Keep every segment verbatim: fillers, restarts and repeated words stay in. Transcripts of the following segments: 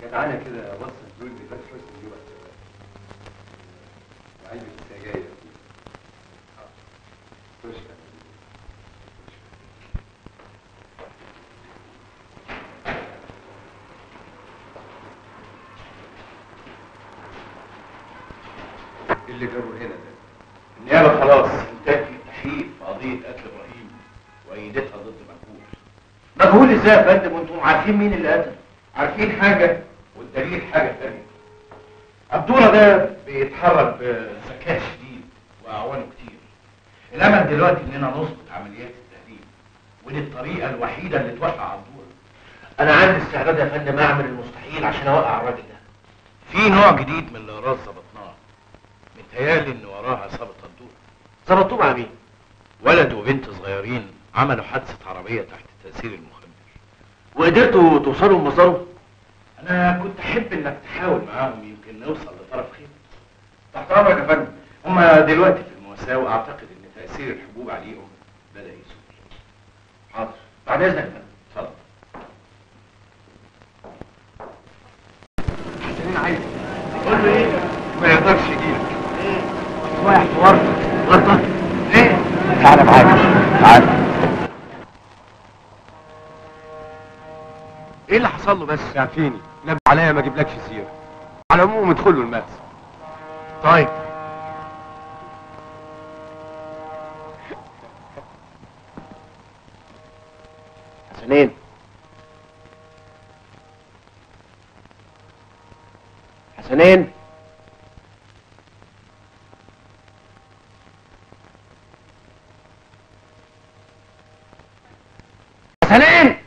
جدعانه كده وصل دول لباس حسن جوه وعلبه السجاير دي. خش ايه اللي جابه هنا ده؟ النيابه خلاص انتهت من التحقيق في قضيه قتل ابراهيم وايدتها ضد مجهول. مجهول ازاي يا فندم وانتم عارفين مين اللي قتل؟ عارفين حاجه والدليل حاجه ثانيه. عبد الله ده بيتحرك بذكاء شديد واعوانه كتير. الامل دلوقتي اننا نظبط عمليات التهريب ودي الطريقه الوحيده اللي توقع عبد الله. انا عندي استعداد يا فندم اعمل المستحيل عشان اوقع الراجل ده. في نوع جديد من الاغراض ظبطناه. متهيألي ان وراه عصابه الدور. ظبطوه مع مين؟ ولد وبنت صغيرين عملوا حادثه عربيه تحت تاثير المخدر. وقدرتوا توصلوا لمصدره؟ انا كنت احب انك تحاول معاهم يمكن نوصل لطرف خير. تحت امرك يا فندم. هما دلوقتي في المواساه واعتقد ان تاثير الحبوب عليهم بدا يسوء. حاضر. بعد اذنك يا فندم. اتفضل. حسنين عايز قول له ايه؟ ما يقدرش يجيلك. ايه؟ رايح في ورطه. ورطه؟ ليه؟ تعالى معايا. تعالى. ايه اللي حصل له بس؟ يعفيني نبي عليا ما اجيبلكش سيره. على العموم ادخلوا المدرسه. طيب. حسنين. حسنين. حسنين.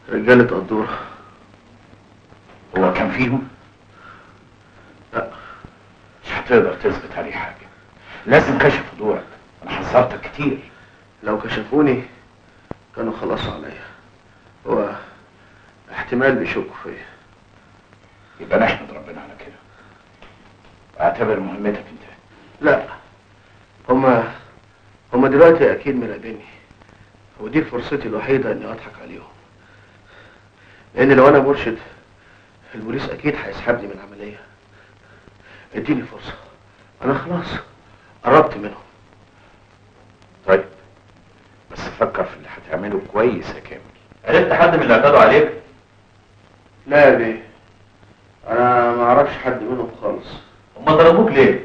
رجالة قدورة. هو كان فيهم؟ لا مش هتقدر تثبت عليه حاجة، لازم كشف فضولك، انا حذرتك كتير. لو كشفوني كانوا خلصوا عليا، هو احتمال بيشكوا فيا. يبقى نحمد ربنا على كده، واعتبر مهمتك انت. لا هما هما دلوقتي اكيد مراقبيني، ودي فرصتي الوحيدة اني اضحك عليهم، لان لو انا مرشد البوليس اكيد هيسحبني من العملية. اديني فرصة، انا خلاص قربت منهم. طيب بس فكر في اللي هتعمله كويس يا كامل. عرفت حد من اللي اعتدوا عليك؟ لا يا بيه، انا ما اعرفش حد منهم خالص. هما ضربوك ليه؟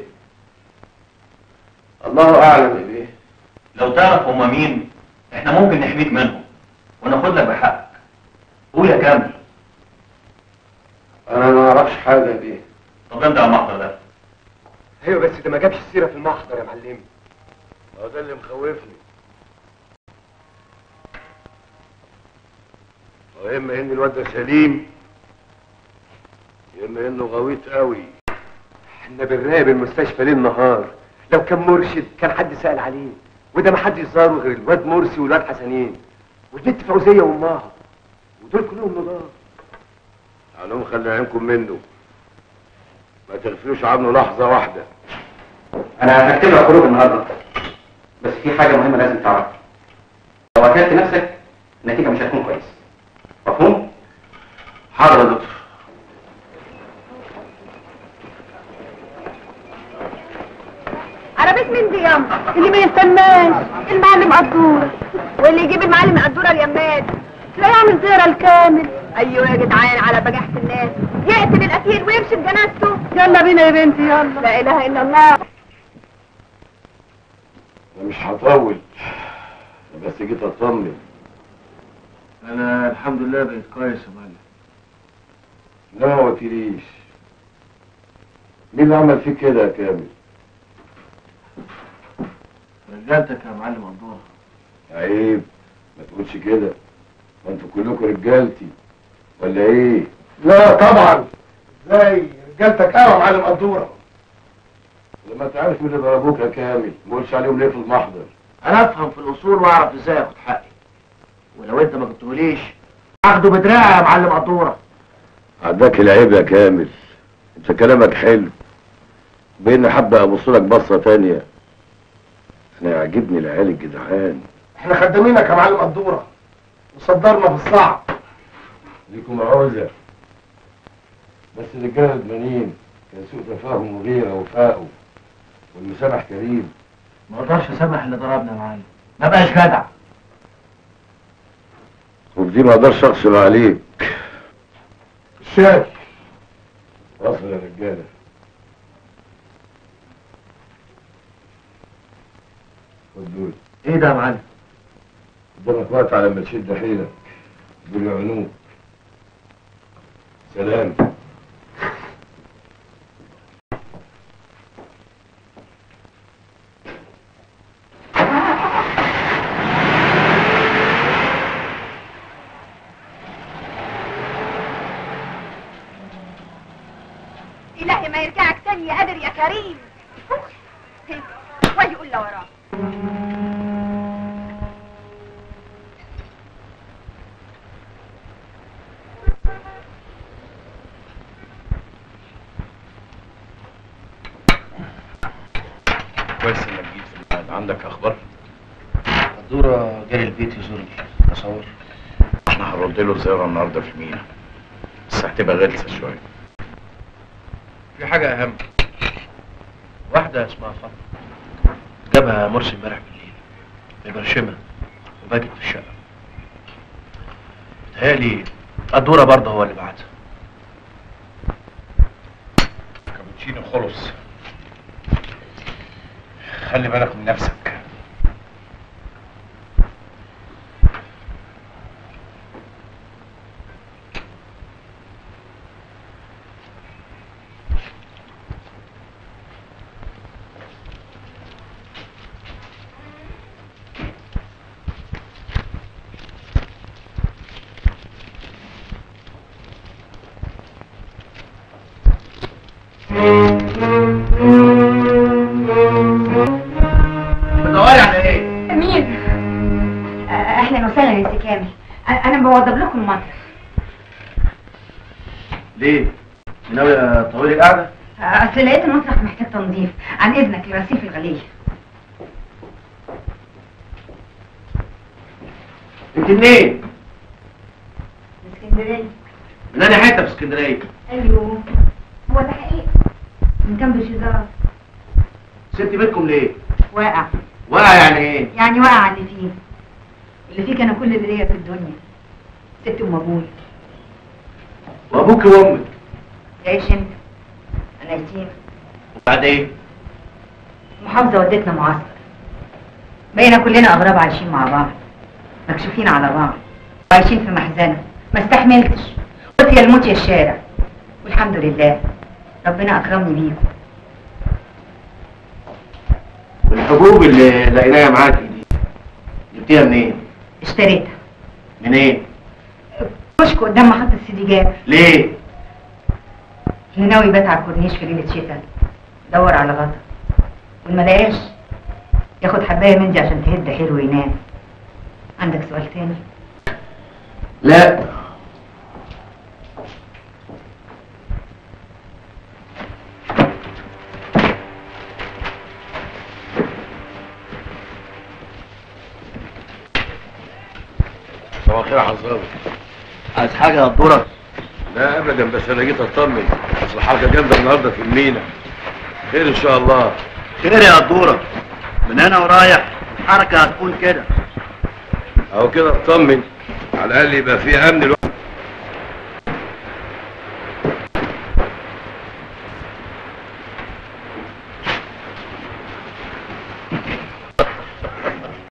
الله اعلم يا بيه. لو تعرف هما مين احنا ممكن نحميك منهم وناخد لك بحقك. قول يا كامل. انا ما اعرفش حاجه يا بيه. طب امضي على المحضر ده. ايوه بس ده ما جابش السيره في المحضر يا معلمي. هو ده اللي مخوفني. يا اما ان الواد ده سليم يا اما انه غويط قوي. احنا بنراقب المستشفى ليل نهار، لو كان مرشد كان حد سأل عليه، وده ما حدش ظهره غير الواد مرسي والواد حسنين والبنت فوزيه وامها، ودول كلهم نضال. تعالوا خلي عينكم منه، ما تغفلوش عنه لحظه واحده. انا هكتب لك خروج النهارده، بس في حاجه مهمه لازم تعرفها. لو اكلت نفسك النتيجه مش هتكون كويسه، مفهوم؟ حاضر يا دكتور. عربية مين دي ياما؟ اللي ما يستناش المعلم قدورة، واللي يجيب المعلم قدورة اليماد تلاقيه عامل زيرة الكامل. ايوه يا جدعان على بجاحة الناس، يقتل الاسير ويمشي بجنازته. يلا بينا يا بنتي يلا. لا اله الا الله. انا مش هطول، بس جيت اطمن. انا الحمد لله بقيت كويس يا معلم. لا ما قلتليش مين اللي عمل فيك كده يا كامل؟ رجالتك يا معلم قدورة. عيب ما تقولش كده، ما انتوا كلكم رجالتي ولا ايه؟ لا طبعا، ازاي رجالتك قوي يا معلم قدوره. لما انت عارف مين اللي ضربوك يا كامل ما قلتش عليهم ليه في المحضر؟ انا افهم في الاصول واعرف ازاي اخد حقي، ولو انت ما قلتهوليش اخده بدراعي يا معلم قدوره. عداك العيب يا كامل، انت كلامك حلو، بين حابة ابص لك بصه تانيه. انا يعجبني العيال الجدعان. احنا خدامينك يا معلم قدوره وصدرنا في الصعب. ليكم عوزه، بس الرجاله ندمانين، كان سوء تفاهم وغيره وفاقوا، والمسامح كريم. ما اقدرش اسامح اللي ضربنا يا معلم، ما بقاش جدع. وفي دي ما اقدرش اغصب عليك. الشاي واصل يا رجاله. خد دول. ايه ده يا معلم؟ قدامك وقت على ما تشد حيلك، دول يعينوك. سلام. الهي ما يرجعك تاني يا قادر يا كريم. واجي قول له وراه. كويس انك جيت في الميعاد. عندك اخبار؟ قدوره جالي البيت يزورني، تصور. احنا هنرد له زياره النهارده في المينا، بس هتبقى غلسه شويه. في حاجه اهم، واحده اسمها فاطمه جابها مرسي امبارح بالليل مبرشمه وباكت في الشقه. بتهيألي قدوره برضه هو اللي بعتها. كابوتشينو خلص، خلي بالك من نفسك. اهلا وسهلا يا سي كامل. انا بوضب لكم المطرح. ليه؟ ناوي طويل القعده؟ اصل لقيت المطرح محتاج تنظيف. عن اذنك لرصيف الغليل. انت منين؟ من اسكندريه. من انا حته في اسكندريه. ايوه هو ده حقيقي. من جنب الشجار. سبت بيتكم ليه؟ واقع. واقع يعني ايه؟ يعني واقع على اللي فيه. اللي فيه كان كل اللي ليا في الدنيا. ستي ام ابويا. وابوك وامك؟ تعيش انت. انا يتيمه. وبعدين؟ المحافظه ودتنا معسكر. بقينا كلنا اغراب عايشين مع بعض. مكشوفين على بعض. وعايشين في محزنه. ما استحملتش. قلت يا الموت يا الشارع. والحمد لله ربنا اكرمني بيكم. والحبوب اللي لقيناها معاكي دي جبتيها منين؟ اشتريتها. منين؟ كشك قدام محطة سيدي جابر. ليه؟ اللي ناوي يبات على الكورنيش في ليلة شتاء دور على غطا، واللي ما لقاش ياخد حباية مندي عشان تهد حلو وينام. عندك سؤال تاني؟ لا. صباح الخير يا حظاظ. عايز حاجه يا الدورة؟ لا ابدا، بس انا جيت اطمن. اصل حاجه جامده النهارده في المينا. خير ان شاء الله. خير يا الدورة، من هنا ورايح الحركه هتكون كده. اهو كده اطمن، على الاقل يبقى في امن الوقت.